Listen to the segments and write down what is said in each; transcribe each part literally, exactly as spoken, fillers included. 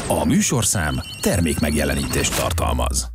A műsorszám termékmegjelenítést tartalmaz.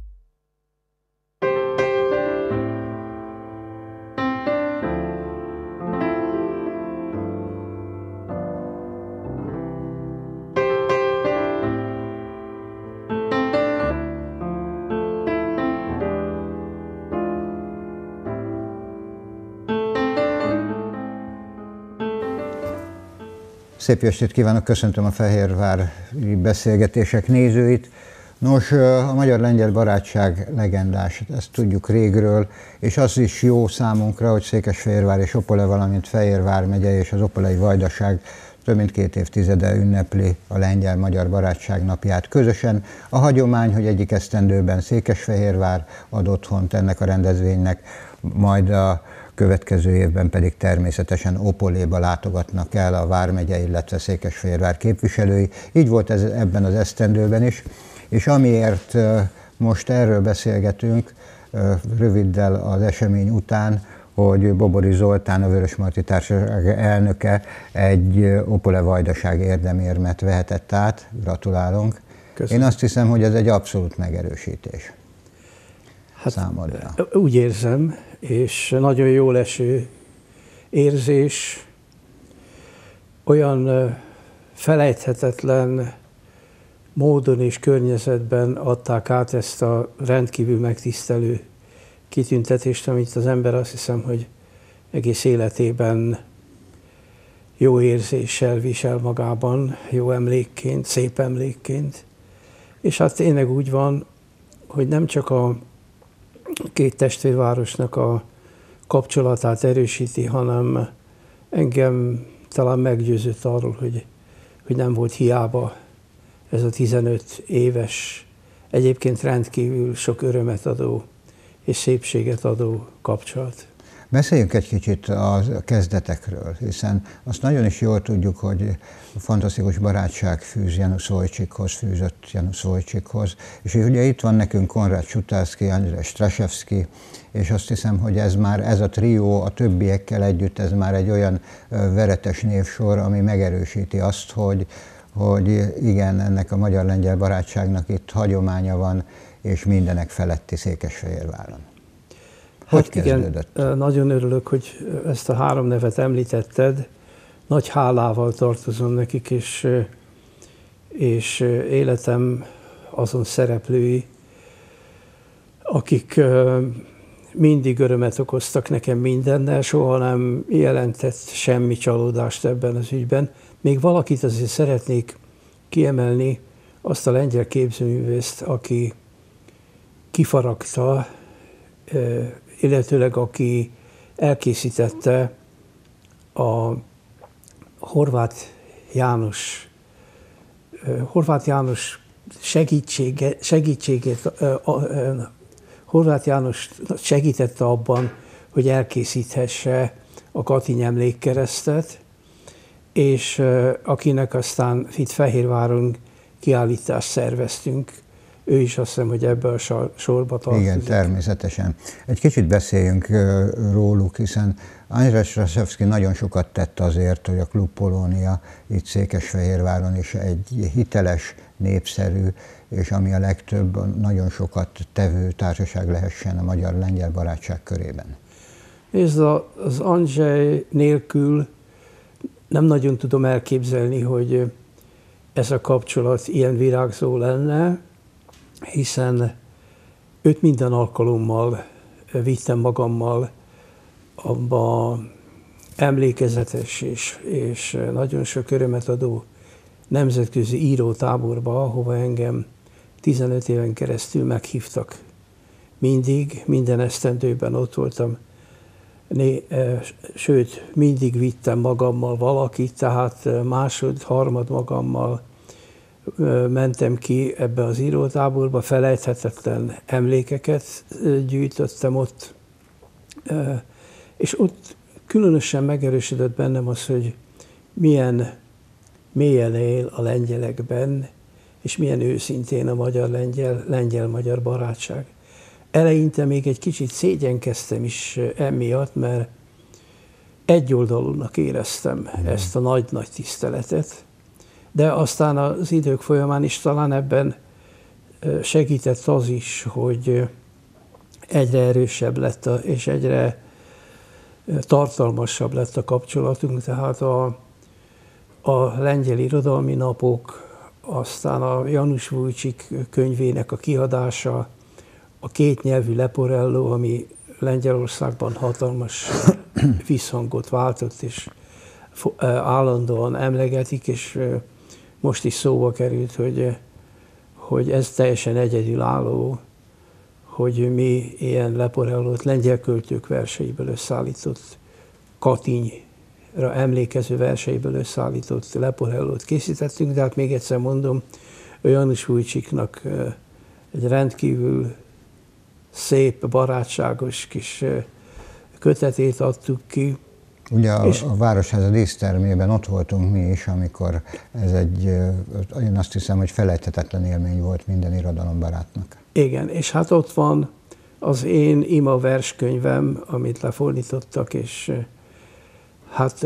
Szép estét kívánok, köszöntöm a fehérvári beszélgetések nézőit. Nos, a magyar-lengyel barátság legendás, ezt tudjuk régről, és az is jó számunkra, hogy Székesfehérvár és Opole, valamint Fehérvár megye és az opolei vajdaság több mint két évtizede ünnepli a lengyel-magyar barátság napját közösen. A hagyomány, hogy egyik esztendőben Székesfehérvár ad otthont ennek a rendezvénynek, majd a következő évben pedig természetesen Opoléba látogatnak el a vármegye, illetve Székesfehérvár képviselői. Így volt ez ebben az esztendőben is, és amiért most erről beszélgetünk röviddel az esemény után, hogy Bobori Zoltán, a Vörösmarty Társaság elnöke egy Opole vajdaság érdemérmet vehetett át. Gratulálunk. Köszönöm. Én azt hiszem, hogy ez egy abszolút megerősítés. Hát, számodra. Úgy érzem, és nagyon jól eső érzés, olyan felejthetetlen módon és környezetben adták át ezt a rendkívül megtisztelő kitüntetést, amit az ember azt hiszem, hogy egész életében jó érzéssel visel magában, jó emlékként, szép emlékként. És hát tényleg úgy van, hogy nem csak a két testvérvárosnak a kapcsolatát erősíti, hanem engem talán meggyőzött arról, hogy, hogy nem volt hiába ez a tizenöt éves, egyébként rendkívül sok örömet adó és szépséget adó kapcsolat. Beszéljünk egy kicsit a kezdetekről, hiszen azt nagyon is jól tudjuk, hogy fantasztikus barátság fűz Janusz Wojcikhoz, fűzött Janusz Wojcikhoz, és ugye itt van nekünk Konrád Sutalski, Andrzej Straszewski, és azt hiszem, hogy ez már, ez a trió a többiekkel együtt, ez már egy olyan veretes névsor, ami megerősíti azt, hogy, hogy igen, ennek a magyar-lengyel barátságnak itt hagyománya van, és mindenek feletti Székesfehérváron. Hogy hát igen, nagyon örülök, hogy ezt a három nevet említetted. Nagy hálával tartozom nekik, és, és életem azon szereplői, akik mindig örömet okoztak nekem mindennel, soha nem jelentett semmi csalódást ebben az ügyben. Még valakit azért szeretnék kiemelni, azt a lengyel képzőművészt, aki kifaragta, illetőleg aki elkészítette a Horváth János, Horváth János segítsége, segítségét, Horváth János segítette abban, hogy elkészíthesse a Katinny emlékkeresztet, és akinek aztán itt Fehérváron kiállítást szerveztünk. Ő is azt hiszem, hogy ebbe a sorba tartozik. Igen, természetesen. Egy kicsit beszéljünk róluk, hiszen Andrzej Straszewski nagyon sokat tett azért, hogy a Klub Polónia itt Székesfehérváron is egy hiteles, népszerű, és ami a legtöbb, nagyon sokat tevő társaság lehessen a magyar-lengyel barátság körében. Ez az Andrzej nélkül nem nagyon tudom elképzelni, hogy ez a kapcsolat ilyen virágzó lenne, hiszen őt minden alkalommal vittem magammal abba emlékezetes és, és nagyon sok örömet adó nemzetközi írótáborba, ahova engem tizenöt éven keresztül meghívtak. Mindig, minden esztendőben ott voltam, né, sőt, mindig vittem magammal valakit, tehát másod, harmad magammal mentem ki ebbe az írótáborba, felejthetetlen emlékeket gyűjtöttem ott, és ott különösen megerősödött bennem az, hogy milyen mélyen él a lengyelekben, és milyen őszintén a magyar-lengyel, lengyel-magyar barátság. Eleinte még egy kicsit szégyenkeztem is emiatt, mert egyoldalúnak éreztem ezt a nagy-nagy tiszteletet, De aztán az idők folyamán is talán ebben segített az is, hogy egyre erősebb lett a, és egyre tartalmasabb lett a kapcsolatunk, tehát a, a lengyel irodalmi napok, aztán a Janusz Vujcik könyvének a kiadása, a kétnyelvű Leporello, ami Lengyelországban hatalmas visszhangot váltott, és állandóan emlegetik, és most is szóba került, hogy, hogy ez teljesen egyedülálló, hogy mi ilyen Leporellót lengyel költők verseiből összeállított, Katinnyra emlékező verseiből összeállított Leporellót készítettünk, de hát még egyszer mondom, Janusz Vujciknak egy rendkívül szép, barátságos kis kötetét adtuk ki. Ugye a, és a Városháza dísztermében ott voltunk mi is, amikor ez egy, én azt hiszem, hogy felejthetetlen élmény volt minden irodalombarátnak. Igen, és hát ott van az én ima verskönyvem, amit lefordítottak, és hát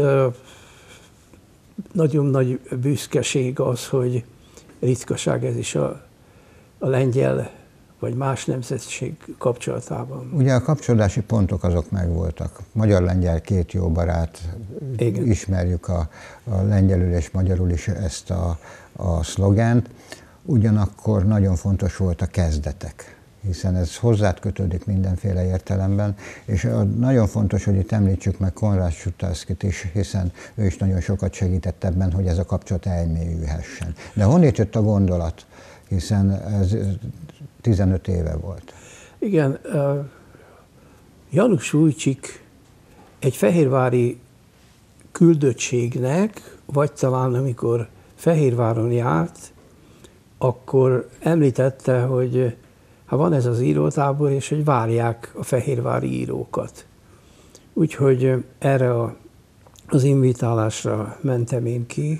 nagyon nagy büszkeség az, hogy ritkaság ez is a, a lengyel vagy más nemzetség kapcsolatában. Ugye a kapcsolódási pontok azok megvoltak. Magyar-lengyel két jó barát, igen. Ismerjük a, a lengyelül és magyarul is ezt a, a szlogent. Ugyanakkor nagyon fontos volt a kezdetek, hiszen ez hozzád kötődik mindenféle értelemben, és nagyon fontos, hogy itt említsük meg Konrád Sutalszkit is, hiszen ő is nagyon sokat segített ebben, hogy ez a kapcsolat elmélyülhessen. De honnét jött a gondolat? Hiszen ez tizenöt éve volt. Igen, uh, Janusz Vujcik egy fehérvári küldöttségnek, vagy talán amikor Fehérváron járt, akkor említette, hogy hát van ez az írótábor, és hogy várják a fehérvári írókat. Úgyhogy erre a, az invitálásra mentem én ki,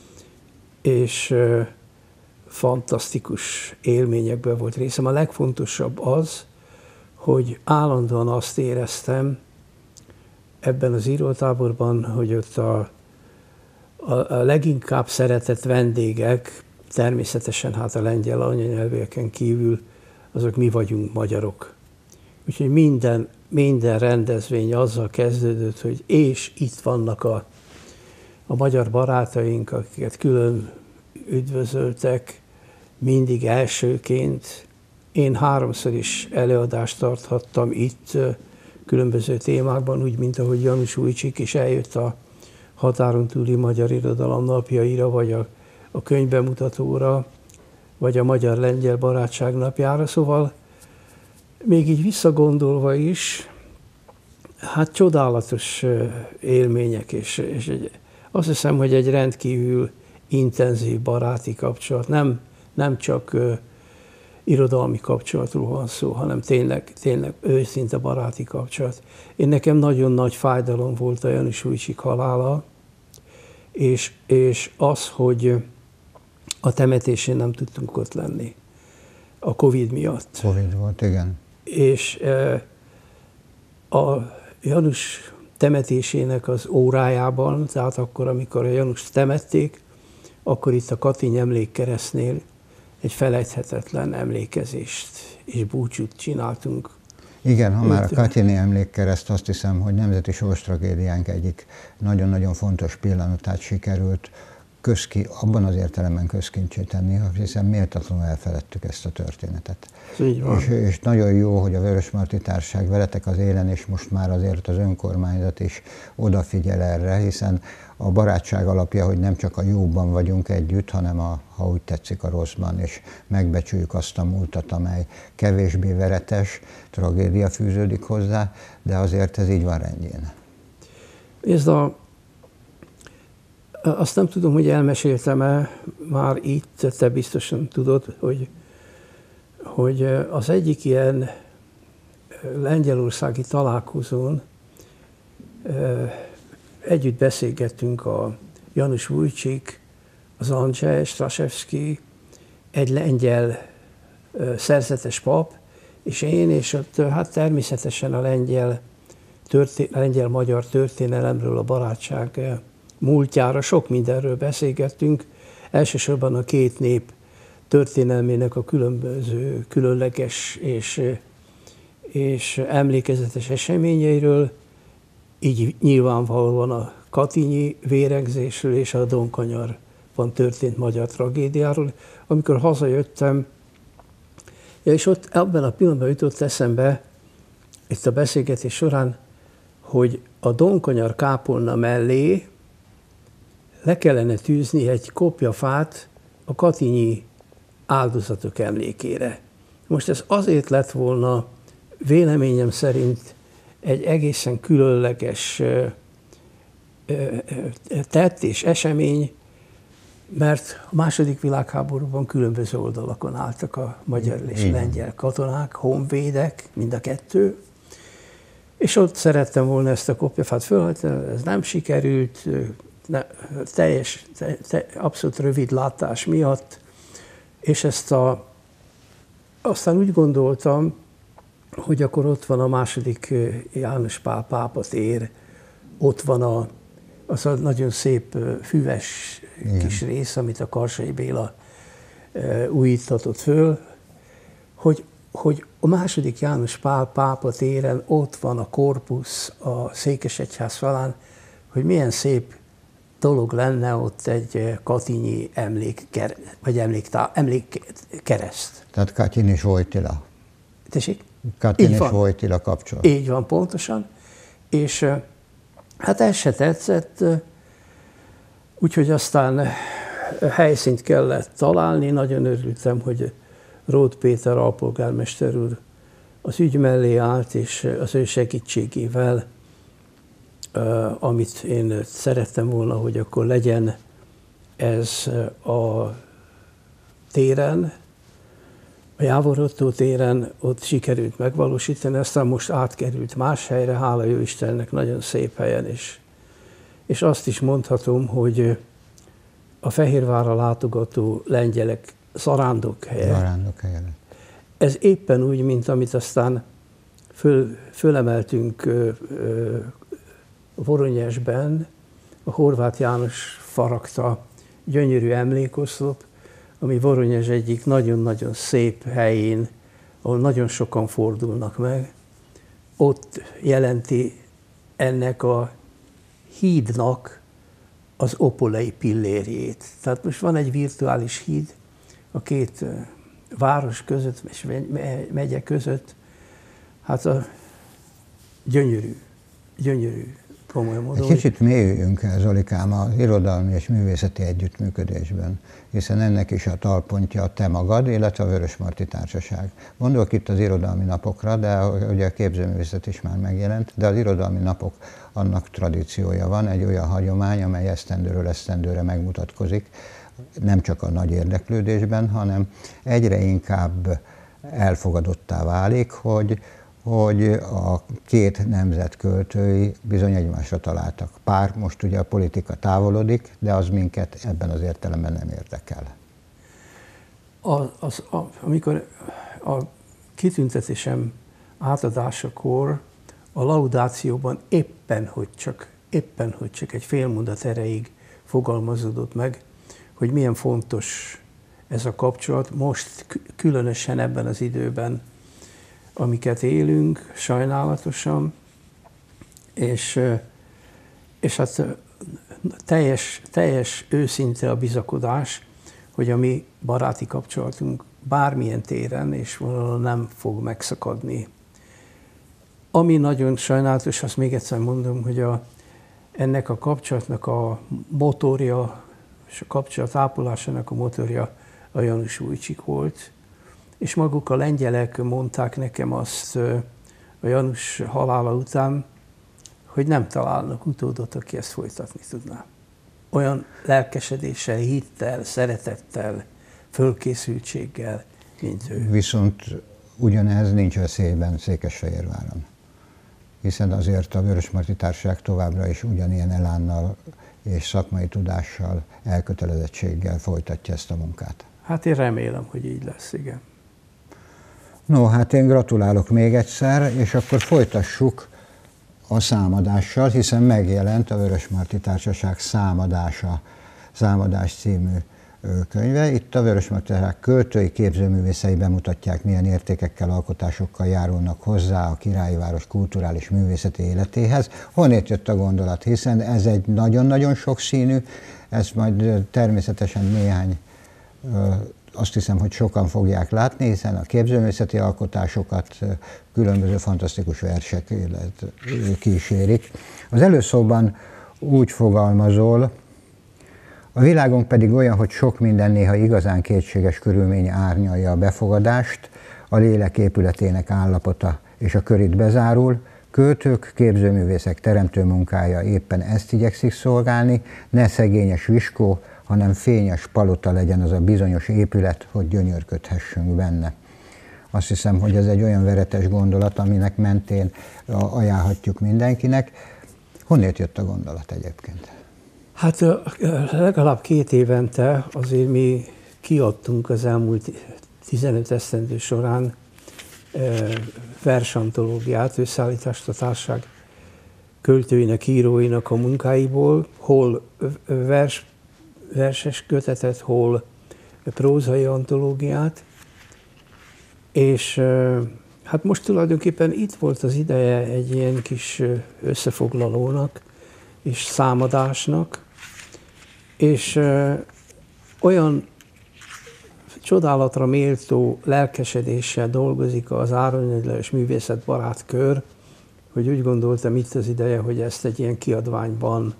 és uh, fantasztikus élményekben volt részem. A legfontosabb az, hogy állandóan azt éreztem ebben az írótáborban, hogy ott a, a, a leginkább szeretett vendégek, természetesen hát a lengyel anyanyelvűeken kívül, azok mi vagyunk magyarok. Úgyhogy minden, minden rendezvény azzal kezdődött, hogy és itt vannak a, a magyar barátaink, akiket külön üdvözöltek, mindig elsőként. Én háromszor is előadást tarthattam itt különböző témákban, úgy, mint ahogy Janusz Vujcik is eljött a határon túli magyar irodalom napjaira, vagy a, a könyvbemutatóra, vagy a magyar-lengyel barátság napjára. Szóval még így visszagondolva is, hát csodálatos élmények, és, és egy, azt hiszem, hogy egy rendkívül intenzív baráti kapcsolat, nem nem csak uh, irodalmi kapcsolatról van szó, hanem tényleg, tényleg őszinte baráti kapcsolat. Én nekem nagyon nagy fájdalom volt a Janusz Vujcik halála, és, és az, hogy a temetésén nem tudtunk ott lenni a Covid miatt. Covid volt, igen. És uh, a Janusz temetésének az órájában, tehát akkor, amikor a Januszt temették, akkor itt a Katinny emlékkeresztnél egy felejthetetlen emlékezést és búcsút csináltunk. Igen, ha már a Katinny emlékkereszt, azt hiszem, hogy nemzeti sorstragédiánk egyik nagyon-nagyon fontos pillanatát sikerült közki, abban az értelemben közkincsé tenni, hiszen méltatlanul elfeledtük ezt a történetet. És, és nagyon jó, hogy a Vörösmarty Társaság veletek az élen, és most már azért az önkormányzat is odafigyel erre, hiszen a barátság alapja, hogy nem csak a jóban vagyunk együtt, hanem a, ha úgy tetszik, a rosszban, és megbecsüljük azt a múltat, amely kevésbé veretes, tragédia fűződik hozzá, de azért ez így van rendjén. Ez a Azt nem tudom, hogy elmeséltem-e már itt, te biztosan tudod, hogy, hogy az egyik ilyen lengyelországi találkozón együtt beszélgettünk a Janusz Vujcik, az Andrzej Straszewski, egy lengyel szerzetes pap, és én, és ott hát természetesen a lengyel, történ- lengyel-magyar történelemről, a barátság múltjára sok mindenről beszélgettünk. elsősorban a két nép történelmének a különböző, különleges és, és emlékezetes eseményeiről, így nyilvánvalóan a katinyi vérengzésről és a Donkanyarban történt magyar tragédiáról. Amikor hazajöttem, és ott ebben a pillanatban jutott eszembe, itt a beszélgetés során, hogy a Donkanyar kápolna mellé le kellene tűzni egy kopjafát a katinyi áldozatok emlékére. Most ez azért lett volna véleményem szerint egy egészen különleges tett és esemény, mert a második világháborúban különböző oldalakon álltak a magyar és lengyel katonák, honvédek, mind a kettő, és ott szerettem volna ezt a kopjafát fölhajtani, ez nem sikerült, ne, teljes, te, te, abszolút rövid látás miatt, és ezt a, aztán úgy gondoltam, hogy akkor ott van a második János Pál pápa tér, ott van a, az a nagyon szép füves Igen. kis rész, amit a Karsai Béla újítatott föl, hogy, hogy a második János Pál pápa téren ott van a korpusz a Székesegyház falán, hogy milyen szép dolog lenne ott egy katinyi emlékkereszt, vagy emléktá, emlékkereszt. Tehát Katyin és Wojtyla. Tessék? Katyin és Wojtyla kapcsolat. Így van, pontosan. És hát ez se tetszett, úgyhogy aztán helyszínt kellett találni. Nagyon örültem, hogy Róth Péter alpolgármester úr az ügy mellé állt, és az ő segítségével, amit én szerettem volna, hogy akkor legyen ez a téren, a Jávor Ottó téren, ott sikerült megvalósítani, aztán most átkerült más helyre, hála jó Istennek, nagyon szép helyen is. És azt is mondhatom, hogy a Fehérvárra látogató lengyelek zarándok helye. Zarándok helye. Ez éppen úgy, mint amit aztán föl, fölemeltünk ö, ö, Voronyezsben, a Horváth János faragta gyönyörű emlékoszlop, ami Voronyezs egyik nagyon-nagyon szép helyén, ahol nagyon sokan fordulnak meg. Ott jelenti ennek a hídnak az opolei pillérjét. Tehát most van egy virtuális híd a két város között, és megye között. Hát a gyönyörű, gyönyörű. Egy kicsit mélyüljünk el, Zolikám, az irodalmi és művészeti együttműködésben, hiszen ennek is a talpontja a te magad, illetve a Vörösmarty Társaság. Gondolok itt az irodalmi napokra, de ugye a képzőművészet is már megjelent, de az irodalmi napok, annak tradíciója van, egy olyan hagyomány, amely esztendőről esztendőre megmutatkozik, nem csak a nagy érdeklődésben, hanem egyre inkább elfogadottá válik, hogy hogy a két nemzet költői bizony egymásra találtak. Pár, most ugye a politika távolodik, de az minket ebben az értelemben nem érdekel. A, az, a, amikor a kitüntetésem átadásakor a laudációban éppen, hogy csak, éppen, hogy csak egy fél mondat erejéig fogalmazódott meg, hogy milyen fontos ez a kapcsolat, most különösen ebben az időben, amiket élünk, sajnálatosan, és, és hát teljes, teljes őszinte a bizakodás, hogy a mi baráti kapcsolatunk bármilyen téren és valahol nem fog megszakadni. Ami nagyon sajnálatos, azt még egyszer mondom, hogy a, ennek a kapcsolatnak a motorja, és a kapcsolat ápolásának a motorja a Janus Vujcsik volt, és maguk a lengyelek mondták nekem azt a Janus halála után, hogy nem találnak utódot, aki ezt folytatni tudná. Olyan lelkesedéssel, hittel, szeretettel, fölkészültséggel, mint ő. Viszont ugyanez nincs veszélyben Székesfehérváron, hiszen azért a Vörösmarty Társaság továbbra is ugyanilyen elánnal és szakmai tudással, elkötelezettséggel folytatja ezt a munkát. Hát én remélem, hogy így lesz, igen. No, hát én gratulálok még egyszer, és akkor folytassuk a számadással, hiszen megjelent a Vörösmarty Társaság számadása, számadás című könyve. Itt a Vörösmarty költői képzőművészei bemutatják, milyen értékekkel, alkotásokkal járulnak hozzá a királyi város kulturális művészeti életéhez. Honnét jött a gondolat? Hiszen ez egy nagyon-nagyon sokszínű, ezt majd természetesen néhány, azt hiszem, hogy sokan fogják látni, hiszen a képzőművészeti alkotásokat különböző fantasztikus versek kísérik. Az előszóban úgy fogalmazol: a világunk pedig olyan, hogy sok minden néha igazán kétséges körülmény árnyalja a befogadást, a lélek épületének állapota és a kör itt bezárul, költők, képzőművészek teremtő munkája éppen ezt igyekszik szolgálni, ne szegényes viskó, hanem fényes palota legyen az a bizonyos épület, hogy gyönyörködhessünk benne. Azt hiszem, hogy ez egy olyan veretes gondolat, aminek mentén ajánlhatjuk mindenkinek. Honnét jött a gondolat egyébként? Hát legalább két évente azért mi kiadtunk az elmúlt tizenöt esztendő során versantológiát, összeállítást a társaság költőinek, íróinak a munkáiból, hol vers, verses kötetet, hol prózai antológiát, és hát most tulajdonképpen itt volt az ideje egy ilyen kis összefoglalónak és számadásnak, és olyan csodálatra méltó lelkesedéssel dolgozik az Árony Lajos művészetbarát kör, hogy úgy gondoltam, itt az ideje, hogy ezt egy ilyen kiadványban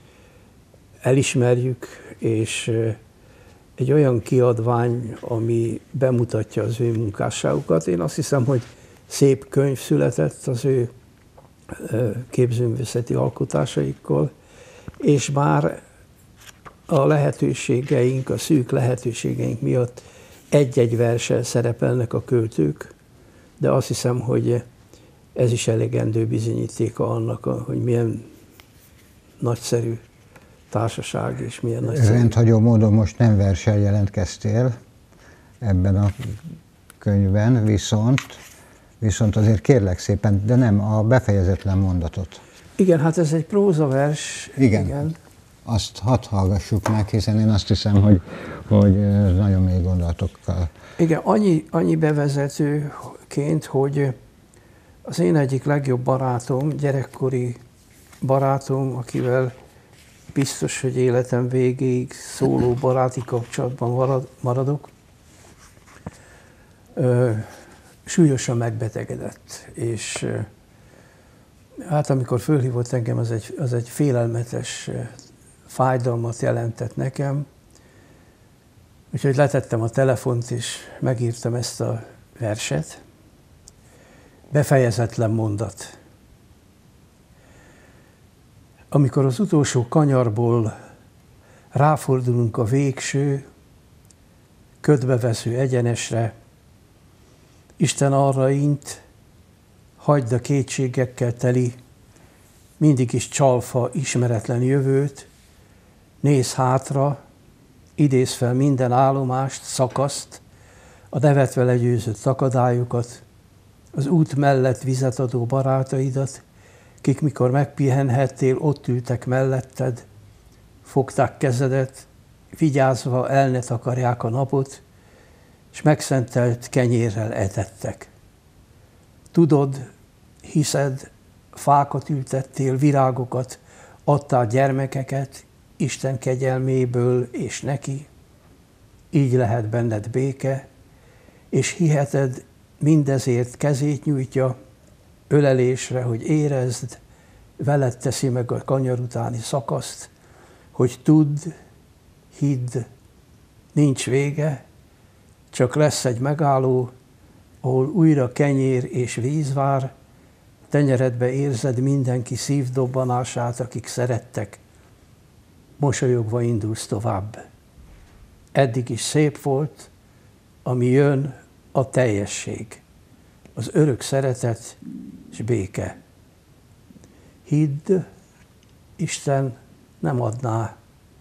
elismerjük, és egy olyan kiadvány, ami bemutatja az ő munkásságukat. Én azt hiszem, hogy szép könyv született az ő képzőművészeti alkotásaikkal, és bár a lehetőségeink, a szűk lehetőségeink miatt egy-egy verssel szerepelnek a költők, de azt hiszem, hogy ez is elegendő bizonyítéka annak, hogy milyen nagyszerű társaság és milyen nagyszerű. Rendhagyó módon most nem verssel jelentkeztél ebben a könyvben, viszont, viszont azért kérlek szépen, de nem a befejezetlen mondatot. Igen, hát ez egy prózavers. Igen. igen. Azt hadd hallgassuk meg, hiszen én azt hiszem, hogy, hogy nagyon mély gondolatokkal. Igen, annyi, annyi bevezetőként, hogy az én egyik legjobb barátom, gyerekkori barátom, akivel biztos, hogy életem végéig szóló baráti kapcsolatban marad, maradok, ö, súlyosan megbetegedett, és ö, hát amikor fölhívott engem, az egy, az egy félelmetes fájdalmat jelentett nekem, úgyhogy letettem a telefont, és megírtam ezt a verset. Befejezetlen mondat. Amikor az utolsó kanyarból ráfordulunk a végső, ködbevesző egyenesre, Isten arra int, hagyd a kétségekkel teli, mindig is csalfa ismeretlen jövőt, nézz hátra, idézz fel minden állomást, szakaszt, a nevetve legyőzött akadályokat, az út mellett vizet adó barátaidat, kik mikor megpihenhettél, ott ültek melletted, fogták kezedet, vigyázva el ne takarják a napot, és megszentelt kenyérrel etettek. Tudod, hiszed, fákat ültettél, virágokat, adtál gyermekeket, Isten kegyelméből és neki, így lehet benned béke, és hiheted, mindezért kezét nyújtja, ölelésre, hogy érezd, veled teszi meg a kanyar utáni szakaszt, hogy tudd, hidd, nincs vége, csak lesz egy megálló, ahol újra kenyér és víz vár, tenyeredbe érzed mindenki szívdobbanását, akik szerettek, mosolyogva indulsz tovább. Eddig is szép volt, ami jön, a teljesség, az örök szeretet és béke. Hidd, Isten nem adná.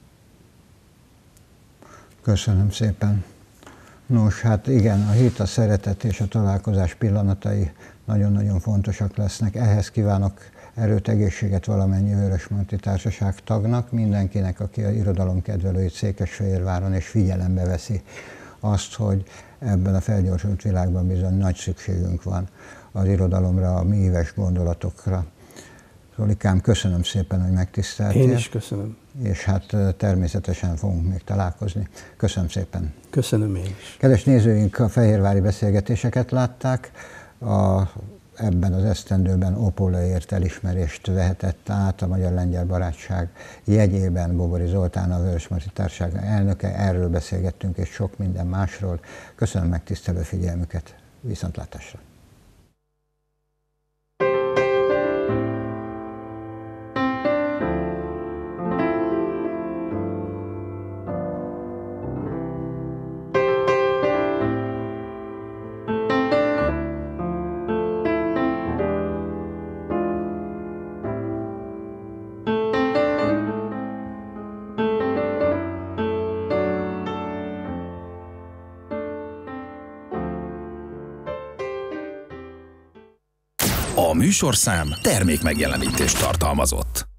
Köszönöm szépen. Nos, hát igen, a hit, a szeretet és a találkozás pillanatai nagyon-nagyon fontosak lesznek. Ehhez kívánok erőt, egészséget valamennyi Vörösmarty Társaság tagnak, mindenkinek, aki az irodalomkedvelőit Székesfehérváron és figyelembe veszi azt, hogy ebben a felgyorsult világban bizony nagy szükségünk van az irodalomra, a műves gondolatokra. Zolikám, köszönöm szépen, hogy megtiszteltél. Én is köszönöm. És hát természetesen fogunk még találkozni. Köszönöm szépen. Köszönöm én is. Kedves nézőink, a fehérvári beszélgetéseket látták. A, ebben az esztendőben Opolóért elismerést vehetett át a Magyar-Lengyel Barátság jegyében Bobori Zoltán, a Vörösmarty Társaság elnöke. Erről beszélgettünk, és sok minden másról. Köszönöm megtisztelő figyelmüket. Viszontlátásra! A műsorszám termék megjelenítést tartalmazott.